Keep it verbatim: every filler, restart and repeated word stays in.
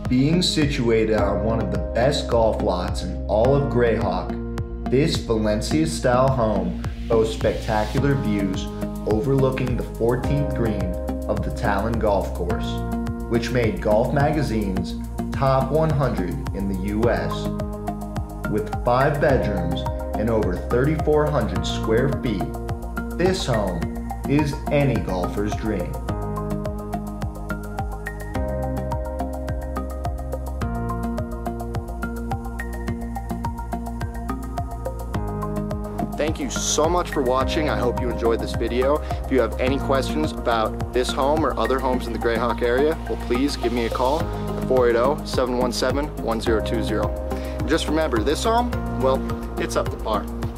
Being situated on one of the best golf lots in all of Grayhawk, this Valencia-style home boasts spectacular views overlooking the fourteenth green of the Talon golf course, which made Golf Magazine's top one hundred in the U S With five bedrooms and over thirty-four hundred square feet, this home is any golfer's dream. Thank you so much for watching. I hope you enjoyed this video. If you have any questions about this home or other homes in the Grayhawk area, well, please give me a call at four eight zero, seven one seven, one zero two zero. And just remember, this home, well, it's up to par.